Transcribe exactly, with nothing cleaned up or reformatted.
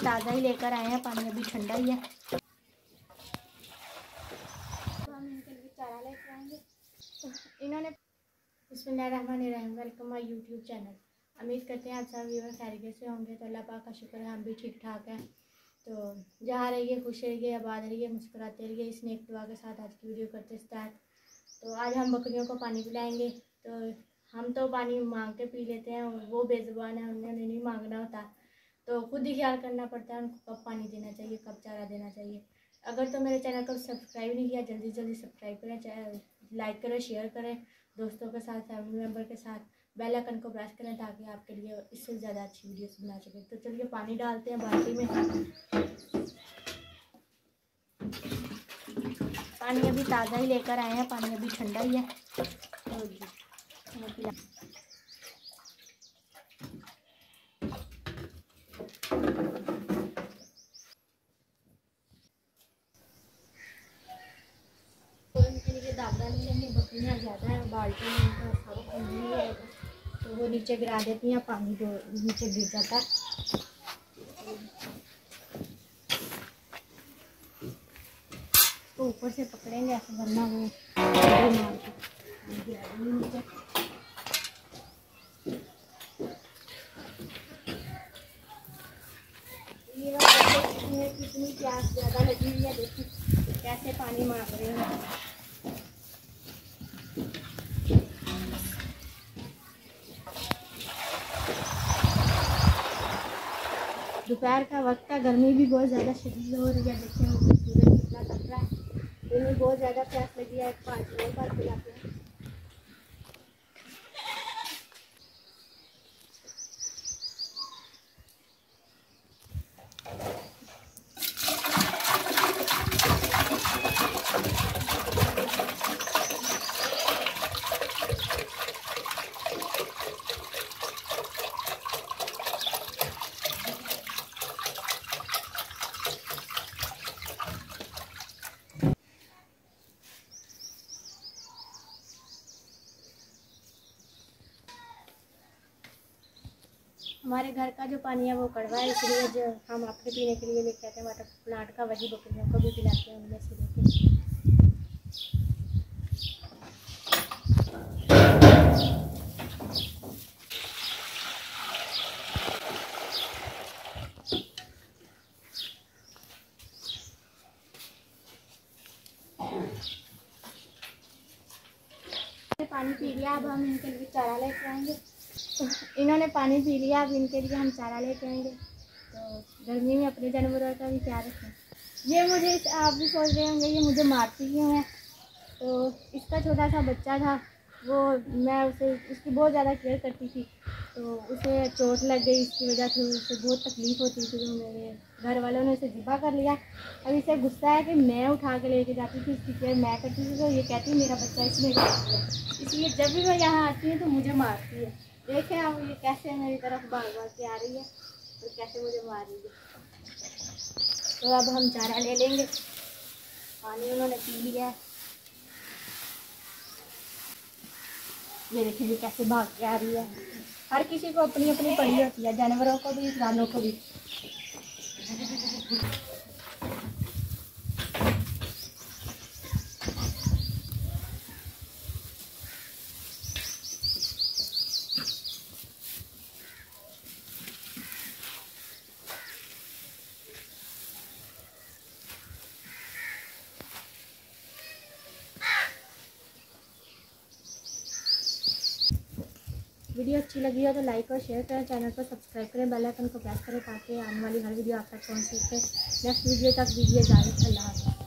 ताज़ा ही लेकर आए हैं, पानी अभी ठंडा ही है। तो हम इनके लिए चारा लेकर आएंगे। तो इन्होंने बिस्मिल्लाहिर्रहमानिर्रहीम, वेलकम माय यूट्यूब चैनल। उम्मीद करते हैं आप सब व्यूअर खैरियत से होंगे। तो अल्लाह पाक का शुक्र है हम भी ठीक ठाक हैं। तो जहाँ रहिए खुश रहिए, आबाद रहिए, मुस्कुराते रहिए। इस नेक दुआ के साथ आज की वीडियो करते स्टार्ट। तो आज हम बकरियों को पानी पिलाएंगे। तो हम तो पानी मांग के पी लेते हैं, वो बेजुबान है, उन्हें नहीं मांगना होता। तो खुद ही ख्याल करना पड़ता है उनको कब पानी देना चाहिए, कब चारा देना चाहिए। अगर तो मेरे चैनल को सब्सक्राइब नहीं किया, जल्दी जल्दी सब्सक्राइब करें, चाहे लाइक करें, शेयर करें दोस्तों के साथ, फैमिली मेम्बर के साथ। बेल आइकन को प्रेस करें ताकि आपके लिए इससे ज़्यादा अच्छी वीडियोस बना सकें। तो चलिए पानी डालते हैं बाल्टी में। पानी अभी ताज़ा ही लेकर आए हैं, पानी अभी ठंडा ही है। तो जी दादा नहीं लेंगे, बकरियाँ ज़्यादा है, बाल्टी में उनका सारा पानी नहीं रहेगा तो वो नीचे गिरा देती हैं, पानी जो नीचे गिर जाता है। तो ऊपर से पकड़ेंगे ऐसे, वरना वो मार के गिरा देंगे नीचे। ये कितनी प्यास ज़्यादा लगी हुई है, देखिए कैसे पानी मांग रहे हैं। दोपहर का वक्त है, गर्मी भी बहुत ज़्यादा शदीद हो रही है। देखिए सूरज कितना तप रहा है। इन्हें बहुत ज़्यादा प्यास लगी है, पाँच मिनट बाद पिलाते हैं। हमारे घर का जो पानी है वो कड़वा है, इसलिए जो हम अपने पीने के लिए लेके आते हैं वाटर प्लांट का, वही बकरियों को भी पिलाते हैं उनमें से लेके। पानी पी लिया, अब हम इनके लिए चारा लेके आएंगे। तो इन्होंने पानी पी लिया, अब इनके लिए हम चारा लेके आएंगे। तो गर्मी में अपने जानवरों का भी ख्याल रखें। ये मुझे, आप भी सोच रहे होंगे ये मुझे मारती क्यों है। तो इसका छोटा सा बच्चा था, वो मैं उसे उसकी बहुत ज़्यादा केयर करती थी, तो उसे चोट लग गई, इसकी वजह से उसे बहुत तकलीफ़ होती थी। तो मेरे घर वालों ने उसे ज़िबा कर लिया। अब इसे गुस्सा है कि मैं उठा के लेके जाती थी, इसकी केयर मैं करती थी, तो ये कहती मेरा बच्चा इसमें काट दिया। इसलिए जब भी मैं यहाँ आती हूँ तो मुझे मारती है। देखें अब ये कैसे मेरी तरफ भाग भाग के आ रही है और तो कैसे मुझे मार रही है। तो अब हम चारा ले लेंगे। पानी उन्होंने पी लिया है, ये देखिए कैसे भाग के आ रही है। हर किसी को अपनी अपनी पड़ी होती है, जानवरों को भी, इंसानों को भी। वीडियो अच्छी लगी हो तो लाइक और शेयर करें, चैनल को सब्सक्राइब करें, बेल आइकन को प्रेस करें ताकि आने वाली हर वीडियो आप तक पहुंच सके। नेक्स्ट वीडियो तक दीजिए इजाज़त। अल्लाह हाफ़िज़।